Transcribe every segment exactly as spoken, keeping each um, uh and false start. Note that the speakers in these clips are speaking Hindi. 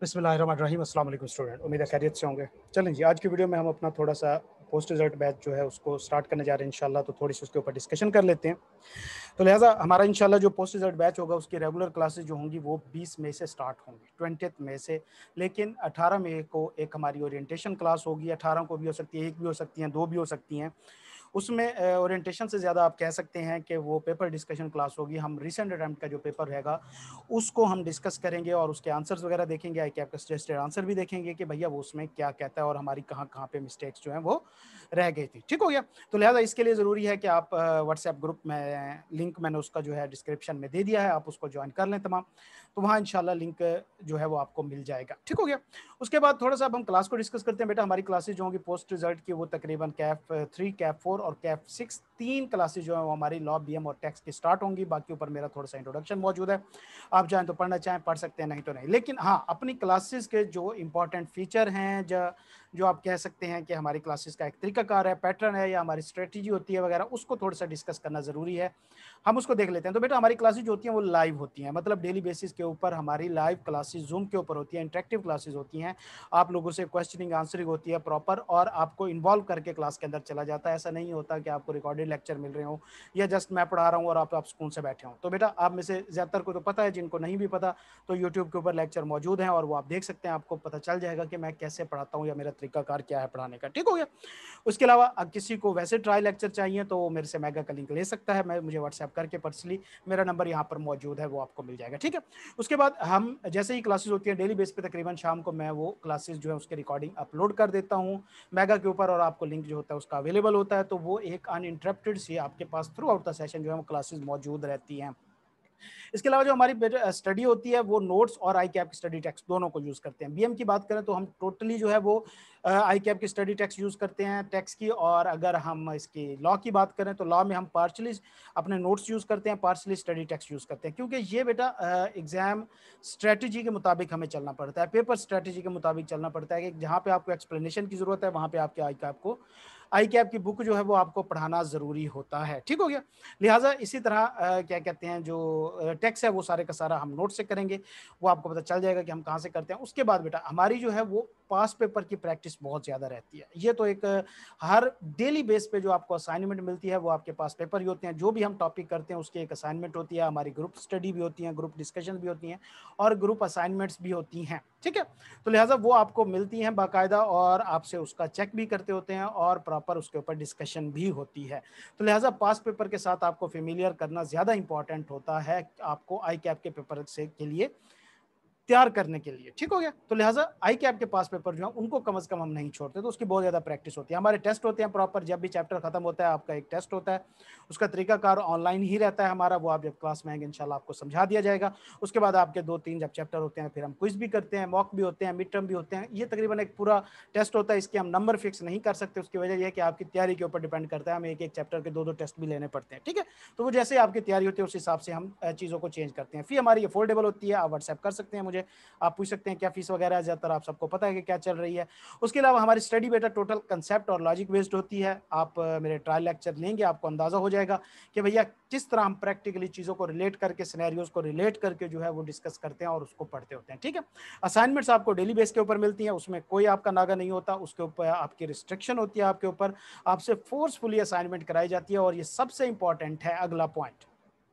बिस्मिल्लाहिर्रहमानिर्रहीम। अस्सलाम वालेकुम स्टूडेंट, उम्मीद है खैरियत से होंगे। चलें जी, आज की वीडियो में हम अपना थोड़ा-सा पोस्ट रिजल्ट बैच जो है उसको स्टार्ट करने जा रहे हैं इंशाल्लाह, तो थोड़ी-सी उसके ऊपर डिस्कशन कर लेते हैं। तो लिहाज़ा हमारा इंशाल्लाह जो पोस्ट रिजल्ट बैच होगा उसकी रेगुलर क्लासेस जो होंगी वो बीस मई से स्टार्ट होंगी, ट्वेंटिएथ मई से। लेकिन अठारह मई को एक हमारी ओरिएंटेशन क्लास होगी, अठारह को भी हो सकती है, एक भी हो सकती हैं, दो भी हो सकती हैं। उसमें अ, ओरिएंटेशन से ज़्यादा आप कह सकते हैं कि वो पेपर डिस्कशन क्लास होगी। हम रीसेंट अटेम्प्ट का जो पेपर रहेगा, उसको हम डिस्कस करेंगे और उसके आंसर्स वगैरह देखेंगे, आईकैप का सजेस्टेड आंसर भी देखेंगे कि भैया वो उसमें क्या कहता है और हमारी कहाँ-कहाँ पे मिस्टेक्स जो हैं वो रह गई थी। ठीक हो गया? तो लिहाज़ा इसके लिए ज़रूरी है कि आप अ, व्हाट्सएप ग्रुप में लिंक मैंने उसका जो है डिस्क्रिप्शन में दे दिया है, आप उसको जॉइन कर लें तमाम। तो वहाँ इंशाल्लाह लिंक जो है वो आपको मिल जाएगा। ठीक हो गया? उसके बाद थोड़ा-सा अब हम क्लास को डिस्कस करते हैं। बेटा हमारी क्लासेस जो होंगी पोस्ट रिजल्ट की वो तकरीबन कैफ थ्री, कैफ फोर और कैफ सिक्स तीन क्लासेस जो है वो हमारी लॉ, बीएम और टैक्स की स्टार्ट होंगी। बाकी ऊपर मेरा थोड़ा-सा इंट्रोडक्शन मौजूद है। आप चाहें तो पढ़ना चाहें पढ़ सकते हैं, नहीं तो नहीं। लेकिन हाँ, अपनी क्लासेस के जो इम्पोर्टेंट फीचर हैं, ज जो आप कह सकते हैं कि हमारी क्लासेस का एक तरीकाकार है, पैटर्न है या हमारी स्ट्रेटजी होती है वगैरह, उसको थोड़ा-सा डिस्कस करना ज़रूरी है। हम उसको देख लेते हैं। तो बेटा हमारी क्लासेस जो होती हैं वो लाइव होती हैं, मतलब डेली बेसिस के ऊपर हमारी लाइव क्लासेस ज़ूम के ऊपर होती हैं, इंटरेक्टिव क्लासेस होती हैं। आप लोगों से क्वेश्चनिंग आंसरिंग होती है प्रॉपर और आपको इन्वॉल्व करके क्लास के अंदर चला जाता है। ऐसा नहीं होता कि आपको रिकॉर्डेड लेक्चर मिल रहे हों या जस्ट मैं पढ़ा रहा हूँ और आप आप सुकून से बैठे हों। तो बेटा आप में से ज़्यादातर को तो पता है, जिनको नहीं भी पता तो यूट्यूब के ऊपर लेक्चर मौजूद हैं और वो आप देख सकते हैं, आपको पता चल जाएगा कि मैं कैसे पढ़ाता हूँ या मेरा तरीकाकार क्या है पढ़ाने का। ठीक हो गया? उसके अलावा अब किसी को वैसे ट्राई लेक्चर चाहिए तो वो मेरे से मेगा का लिंक ले सकता है, मैं मुझे व्हाट्सएप करके पर्सनली, मेरा नंबर यहाँ पर मौजूद है, वो आपको मिल जाएगा। ठीक है? उसके बाद हम जैसे ही क्लासेस होती हैं डेली बेस पे तकरीबन शाम को मैं वो क्लासेस जो है उसकी रिकॉर्डिंग अपलोड कर देता हूँ मेगा के ऊपर और आपको लिंक जो होता है उसका अवेलेबल होता है, तो वो एक अनइंटरप्टेड सी आपके पास थ्रू आउट द सेशन जो है वो क्लासेस मौजूद रहती हैं। इसके अलावा जो हमारी बेटा स्टडी होती है वो नोट्स और आई कैप की स्टडी टेक्स्ट दोनों को यूज़ करते हैं। बीएम की बात करें तो हम टोटली जो है वो अ, आई कैप की स्टडी टेक्स्ट यूज़ करते हैं टेक्स्ट की, और अगर हम इसकी लॉ की बात करें तो लॉ में हम पार्शली अपने नोट्स यूज़ करते हैं, पार्शली स्टडी टेक्स्ट यूज़ करते हैं, क्योंकि ये बेटा अ, एग्ज़ाम स्ट्रैटेजी के मुताबिक हमें चलना पड़ता है, पेपर स्ट्रैटेजी के मुताबिक चलना पड़ता है कि जहाँ पे आपको एक्सप्लेनेशन की ज़रूरत है वहाँ पे आपके आई कैप को आई कैप की बुक जो है वो आपको पढ़ाना ज़रूरी होता है। ठीक हो गया? लिहाजा इसी तरह अ, क्या कहते हैं जो अ, टेक्स्ट है वो सारे का सारा हम नोट से करेंगे, वो आपको पता चल जाएगा कि हम कहाँ से करते हैं। उसके बाद बेटा हमारी जो है वो पास पेपर की प्रैक्टिस बहुत ज़्यादा रहती है। ये तो एक अ, हर डेली बेस पे जो आपको असाइनमेंट मिलती है वो आपके पास पेपर ही होते हैं। जो भी हम टॉपिक करते हैं उसकी एक असाइनमेंट होती है, हमारी ग्रुप स्टडी भी होती है, ग्रुप डिस्कशन भी होती हैं और ग्रुप असाइनमेंट्स भी होती हैं। ठीक है? तो लिहाजा वो आपको मिलती हैं बाकायदा और आपसे उसका चेक भी करते होते हैं और प्रॉपर उसके ऊपर डिस्कशन भी होती है। तो लिहाजा पास पेपर के साथ आपको फ़ेमिलियर करना ज़्यादा इम्पोर्टेंट होता है, आपको आई कैप के पेपर से के लिए तैयार करने के लिए। ठीक हो गया? तो लिहाजा आई कैप के पास पेपर जो है उनको कम से कम हम नहीं छोड़ते, तो उसकी बहुत ज़्यादा प्रैक्टिस होती है। हमारे टेस्ट होते हैं प्रॉपर, जब भी चैप्टर खत्म होता है आपका एक टेस्ट होता है, उसका तरीकाकार ऑनलाइन ही रहता है हमारा, वो आप जब क्लास में आएंगे इंशाल्लाह आपको समझा दिया जाएगा। उसके बाद आपके दो तीन जब चैप्टर होते हैं फिर हम क्विज भी करते हैं, मॉक भी होते हैं, मिड टर्म भी होते हैं। ये तकरीबन एक पूरा टेस्ट होता है, इसके हम नंबर फिक्स नहीं कर सकते, उसकी वजह यह है कि आपकी तैयारी के ऊपर डिपेंड करता है, हमें एक एक चैप्टर के दो दो टेस्ट भी लेने पड़ते हैं। ठीक है? तो वो जैसे आपकी तैयारी होती है उस हिसाब से हम अ, चीज़ों को चेंज करते हैं। फी हमारी अफोर्डेबल होती है, आप व्हाट्सएप कर सकते हैं मुझे, आप पूछ सकते हैं क्या फीस वगैरह है, ज़्यादातर आप सबको पता है कि क्या चल रही है। उसके अलावा हमारी स्टडी बेटा टोटल कंसेप्ट और लॉजिक बेस्ड होती है। आप अ, मेरे ट्रायल लेक्चर लेंगे, आपको अंदाज़ा हो जाएगा कि भैया किस तरह हम प्रैक्टिकली चीज़ों को रिलेट करके, सिनेरियोज़ को रिलेट करके जो है वो डिस्कस करते हैं और उसको पढ़ते होते हैं। ठीक है? असाइनमेंट्स आपको डेली बेस के ऊपर मिलती हैं, उसमें कोई आपका नागा नहीं होता, उसके ऊपर आपकी रिस्ट्रिक्शन होती है, आपके ऊपर आपसे फोर्सफुली असाइनमेंट कराई जाती है। और ये सबसे इंपॉर्टेंट है अगला पॉइंट,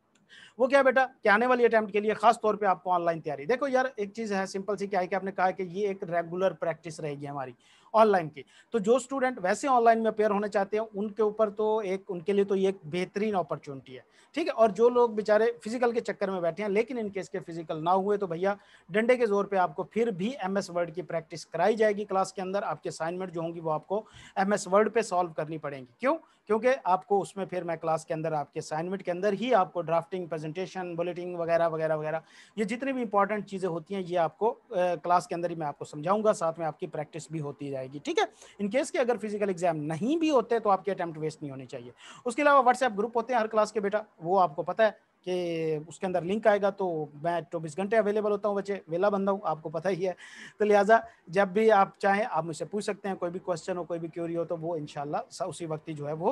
वो क्या है बेटा कि आने वाली अटेम्प्ट के लिए खास तौर पे आपको ऑनलाइन तैयारी। देखो यार एक चीज है सिंपल सी, क्या है कि आपने कहा कि ये एक रेगुलर प्रैक्टिस रहेगी हमारी ऑनलाइन की, तो जो स्टूडेंट वैसे ऑनलाइन में अपेयर होने चाहते हैं उनके ऊपर तो एक उनके लिए तो ये एक बेहतरीन अपॉर्चुनिटी है। ठीक है? और जो लोग बेचारे फिजिकल के चक्कर में बैठे हैं लेकिन इनके इसके फिजिकल ना हुए तो भैया डंडे के जोर पे आपको फिर भी एम एस वर्ड की प्रैक्टिस कराई जाएगी क्लास के अंदर। आपके असाइनमेंट जो होंगी वो आपको एम एस वर्ड पे सॉल्व करनी पड़ेंगी। क्यों? क्योंकि आपको उसमें फिर मैं क्लास के अंदर आपके असाइनमेंट के अंदर ही आपको ड्राफ्टिंग, प्रेजेंटेशन, बुलेटिन वगैरह वगैरह वगैरह ये जितनी भी इंपॉर्टेंट चीज़ें होती हैं ये आपको अ, क्लास के अंदर ही मैं आपको समझाऊंगा, साथ में आपकी प्रैक्टिस भी होती जाएगी। ठीक है? इन केस के अगर फिजिकल एग्जाम नहीं भी होते तो आपके अटेम्प्ट वेस्ट नहीं होनी चाहिए। उसके अलावा व्हाट्सएप ग्रुप होते हैं हर क्लास के बेटा, वो आपको पता है कि उसके अंदर लिंक आएगा, तो मैं चौबीस घंटे अवेलेबल होता हूँ, बच्चे वेला बंदा हूँ, आपको पता ही है। तो लिहाजा जब भी आप चाहें आप मुझसे पूछ सकते हैं, कोई भी क्वेश्चन हो, कोई भी क्यूरी हो तो वो इंशाल्लाह स- उसी वक्त ही जो है वो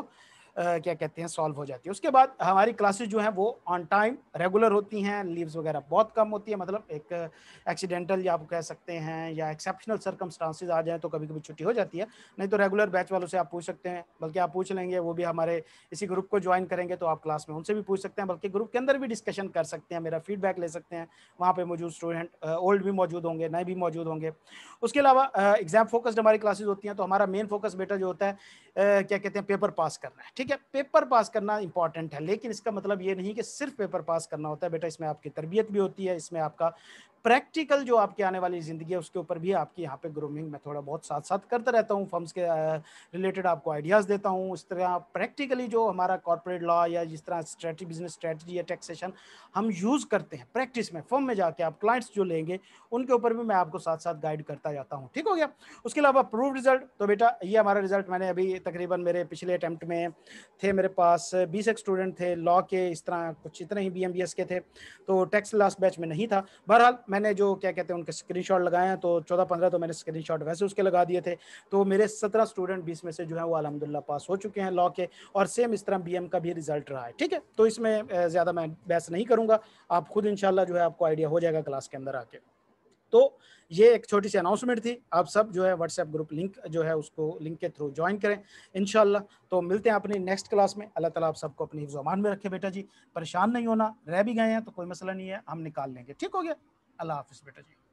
क्या कहते हैं सॉल्व हो जाती है। उसके बाद हमारी क्लासेस जो हैं वो ऑन टाइम रेगुलर होती हैं, लीव्स वगैरह बहुत कम होती है, मतलब एक एक्सीडेंटल या आप कह सकते हैं या एक्सेप्शनल सर्कमस्टांसेस आ जाए तो कभी कभी छुट्टी हो जाती है, नहीं तो रेगुलर बैच वालों से आप पूछ सकते हैं, बल्कि आप पूछ लेंगे, वो भी हमारे इसी ग्रुप को ज्वाइन करेंगे तो आप क्लास में उनसे भी पूछ सकते हैं, बल्कि ग्रुप के अंदर भी डिस्कशन कर सकते हैं, मेरा फीडबैक ले सकते हैं, वहाँ पे मौजूद स्टूडेंट ओल्ड भी मौजूद होंगे, नए भी मौजूद होंगे। उसके अलावा एग्जाम फोकस्ड हमारी क्लासेस होती हैं, तो हमारा मेन फोकस बेटा जो होता है Uh, क्या कहते हैं पेपर पास करना है, ठीक है, पेपर पास करना इंपॉर्टेंट है, लेकिन इसका मतलब ये नहीं कि सिर्फ पेपर पास करना होता है बेटा, इसमें आपकी तरबियत भी होती है, इसमें आपका प्रैक्टिकल जो आपके आने वाली जिंदगी है उसके ऊपर भी आपकी यहाँ पे ग्रूमिंग मैं थोड़ा बहुत साथ साथ करता रहता हूँ, फर्म्स के रिलेटेड आपको आइडियाज़ देता हूँ। इस तरह प्रैक्टिकली जो हमारा कॉर्पोरेट लॉ या जिस तरह स्ट्रेटजी बिजनेस स्ट्रेटजी या टैक्सेशन हम यूज़ करते हैं प्रैक्टिस में, फर्म में जाके आप क्लाइंट्स जो लेंगे उनके ऊपर भी मैं आपको साथ साथ गाइड करता जाता हूँ, ठीक हो गया। उसके अलावा प्रूव रिजल्ट, तो बेटा ये हमारा रिजल्ट मैंने अभी तकरीबन मेरे पिछले अटैम्प्ट में थे, मेरे पास बीस एक स्टूडेंट थे लॉ के, इस तरह कुछ इतने ही बी एम बी एस के थे, तो टैक्स लास्ट बैच में नहीं था। बहरहाल मैंने जो क्या कहते हैं उनके स्क्रीनशॉट लगाए हैं, तो चौदह पंद्रह तो मैंने स्क्रीनशॉट वैसे उसके लगा दिए थे, तो मेरे सत्रह स्टूडेंट बीस में से जो है वो अल्हम्दुलिल्लाह पास हो चुके हैं लॉ के, और सेम इस तरह बी एम का भी रिजल्ट रहा है, ठीक है। तो इसमें ज़्यादा मैं बहस नहीं करूँगा, आप खुद इंशाल्लाह जो है आपको आइडिया हो जाएगा क्लास के अंदर आके। तो ये एक छोटी सी अनाउंसमेंट थी, आप सब जो है व्हाट्सएप ग्रुप लिंक जो है उसको लिंक के थ्रू ज्वाइन करें इंशाल्लाह। तो मिलते हैं अपनी नेक्स्ट क्लास में, अल्लाह ताला आप सबको अपनी हिफ्ज़ अमान में रखे बेटा जी, परेशान नहीं होना, रह भी गए हैं तो कोई मसला नहीं है, हम निकाल लेंगे, ठीक हो गया। अल्लाह हाफिज़ बेटा जी।